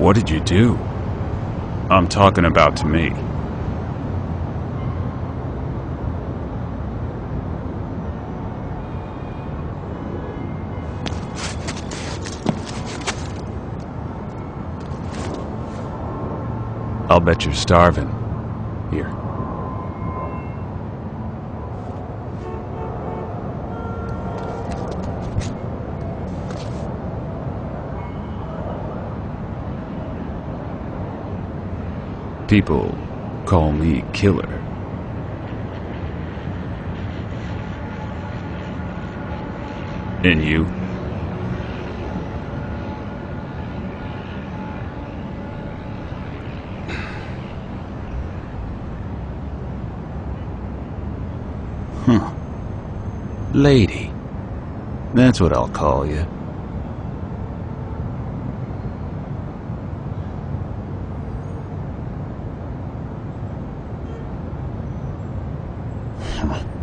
What did you do? I'm talking about to me. I'll bet you're starving. Here. People call me Killer. And you? Huh. Lady. That's what I'll call you. Huh.